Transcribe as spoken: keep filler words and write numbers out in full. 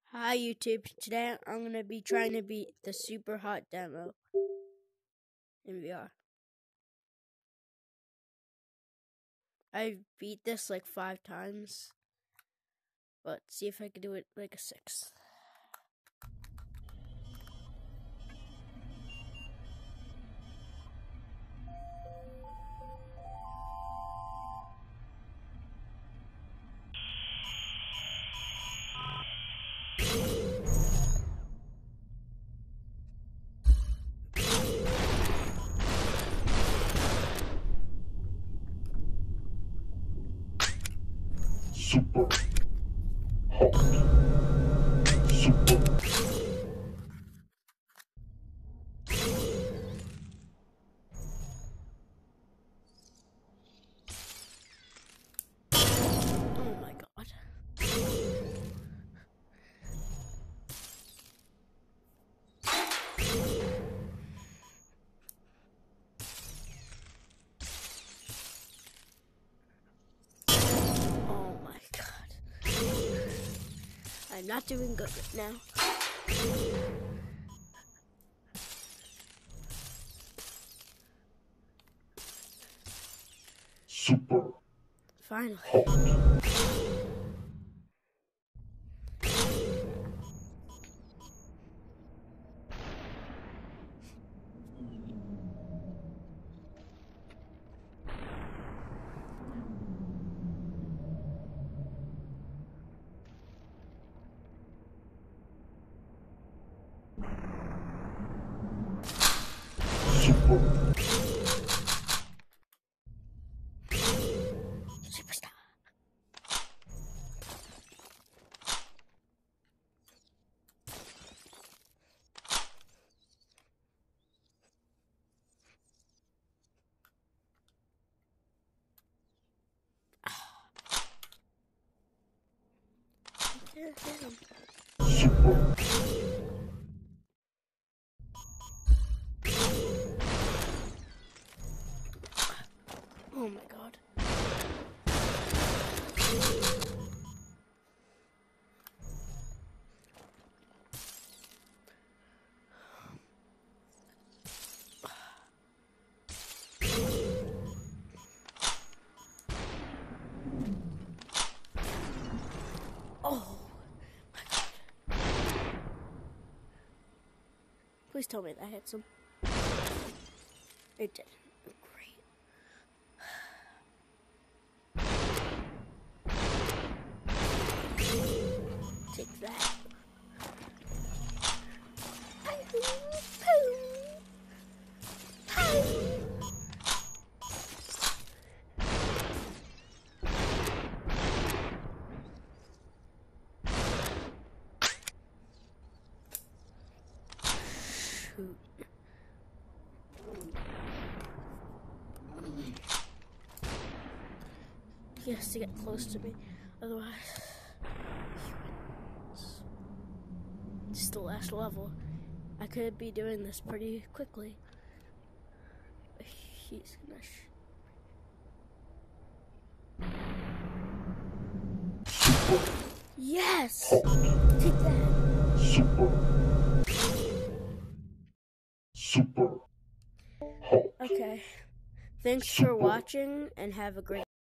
Hi YouTube, today I'm going to be trying to beat the Super Hot demo in V R. I beat this like five times, but see if I can do it like a sixth. Super hot. Super. Oh my god. Oh my god. I'm not doing good right now. Super Finally. hot. Super. Superstar. Super. Oh my god. Oh my god. Please tell me that hits him. It did. Great. Take that. Shoot. He has to get close to me, otherwise it's the last level. I could be doing this pretty quickly. He's gonna sh Super. Yes! Hot. Take that! Super. Super hot. Okay. Thanks Super. for watching and have a great